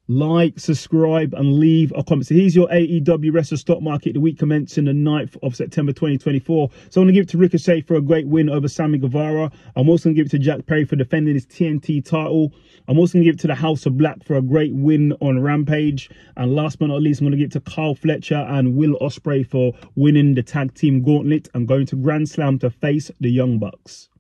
like, subscribe, and leave a comment. So here's your AEW Wrestler Stock Market, the week commencing the 9th of September 2024. So I'm going to give it to Ricochet for a great win over Sammy Guevara. I'm also going to give it to Jack Perry for defending his TNT title. I'm also going to give it to the House of Black for a great win on Rampage. And last but not least, I'm going to give it to Kyle Fletcher and Will Ospreay for winning the tag team gauntlet and going to Grand Slam to face the Young Bucks.